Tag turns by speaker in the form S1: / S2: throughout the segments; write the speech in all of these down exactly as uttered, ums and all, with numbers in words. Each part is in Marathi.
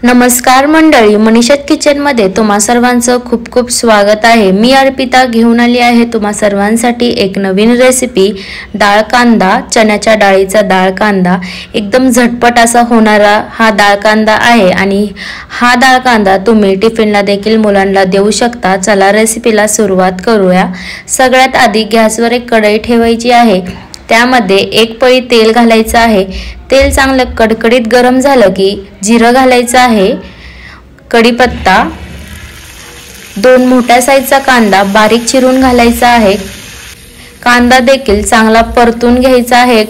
S1: नमस्कार मंडळी, मनीषा किचन मध्ये तुम्हा सर्वांचं खूप खूप स्वागत आहे। मी अर्पिता घेऊन आली आहे तुम्हा सर्वांसाठी एक नवीन रेसिपी, डाळ कांदा। चण्याच्या डाळीचा डाळ कांदा एकदम झटपट असा होणारा हा डाळ कांदा आहे आणि हा डाळ कांदा तुम्ही टिफिनला देखील मुलांना देऊ शकता। चला रेसिपीला सुरुवात करूया। सगळ्यात आधी गॅसवर एक कढई ठेवायची आहे, त्यामध्ये एक पळी तेल घालायचं आहे। तेल चांगलं कडकडीत गरम झालं की जिरं घालायचं आहे, कढीपत्ता, दोन मोठ्या साईजचा कांदा बारीक चिरून घालायचा आहे। कांदा देखील चांगला परतून घ्यायचा आहे।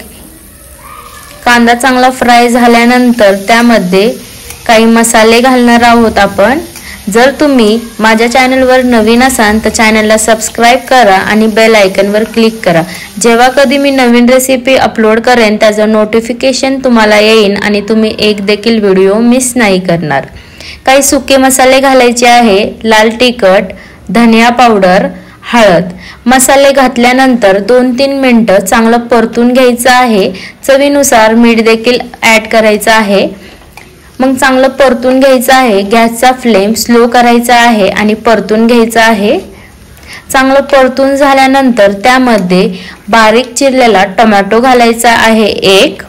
S1: कांदा चांगला फ्राय झाल्यानंतर त्यामध्ये काही मसाले घालणार आहोत आपण। जर तुम्ही माझ्या चॅनलवर नवीन असाल तर चॅनलला सबस्क्राइब करा आणि बेल आयकॉनवर क्लिक करा। जेव्हा कधी मी नवीन रेसिपी अपलोड करेन त्याचं नोटिफिकेशन तुम्हाला येईल आणि तुम्ही एक देखील व्हिडिओ मिस नाही करणार। काही सुके मसाले घालायचे आहे, लाल तिखट, धनिया पावडर, हळद। मसाले घातल्यानंतर दोन तीन मिनिटं चांगलं परतून घ्यायचं आहे। चवीनुसार मीठ देखील ऍड करायचं आहे। मग चांगलं परतून घ्यायचं आहे। गॅसचा फ्लेम स्लो करायचा आहे आणि परतून घ्यायचं आहे। चांगलं परतून झाल्यानंतर त्यामध्ये बारीक चिरलेला टोमॅटो घालायचा आहे एक।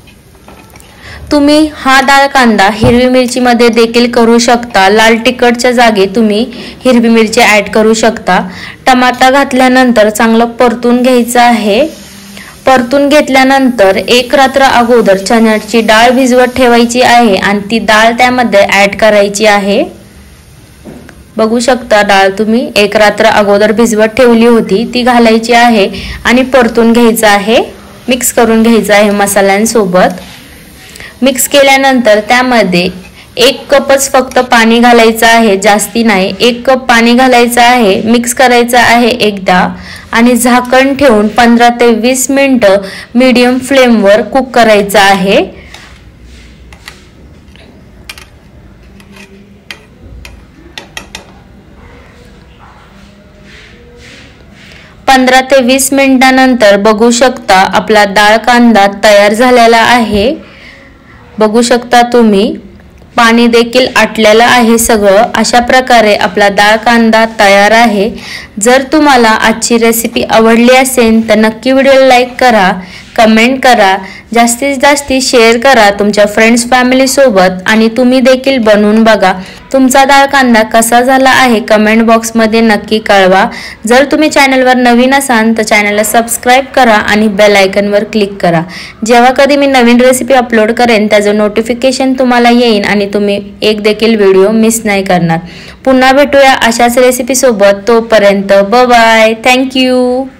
S1: तुम्ही हा डाळ कांदा हिरवी मिरची मध्ये देखील करू शकता। लाल तिखटच्या जागी तुम्ही हिरवी मिरची ऍड करू शकता। टमाटा घातल्यानंतर चांगलं परतून घ्यायचं आहे। परतून घेतल्यानंतर एक रात्र अगोदर चण्याची डाळ भिजवत ठेवायची आहे आणि ती डाळ त्यामध्ये ऍड करायची आहे। बघू शकता डाळ तुम्ही एक रात्र अगोदर भिजवत ठेवली होती ती घालायची आहे आणि परतून घ्यायचं आहे। मिक्स करून घ्यायचं आहे मसाल्यांसोबत। मिक्स केल्यानंतर त्यामध्ये एक कपच फक्त पाणी घालायचं आहे, जास्ती नाही। एक कप पाणी घालायचं आहे। मिक्स करायचं आहे एकदा आणि झाकण ठेवून पंधरा ते वीस मिनिटं मीडियम फ्लेमवर कुक करायचं आहे। पंधरा ते वीस मिनिटांनंतर बघू शकता आपला डाळ कांदा तयार झालेला आहे। बघू शकता तुम्ही पाणी देखील आटलेलं आहे सगळं। अशा प्रकारे आपला डाळ कांदा तयार आहे। जर तुम्हाला आजची रेसिपी आवडली असेल तर नक्की व्हिडिओला लाईक करा, कमेंट करा, जास्तीत जास्त शेअर करा तुमच्या फ्रेंड्स फॅमिली सोबत आणि तुम्ही देखील बनवून बघा। तुमचा डाळ कांदा कसा झाला आहे कमेंट बॉक्स मध्ये नक्की कळवा। जर तुम्ही चॅनलवर नवीन असाल तर चॅनलला सबस्क्राइब करा आणि बेल आयकॉनवर क्लिक करा। जेव्हा कधी मी नवीन रेसिपी अपलोड करेन त्याचं नोटिफिकेशन तुम्हाला येईल आणि तुम्ही एक देखील व्हिडिओ मिस नाही करणार। पुन्हा भेटूया अशाच रेसिपी सोबत। तोपर्यंत बाय बाय, थँक यू।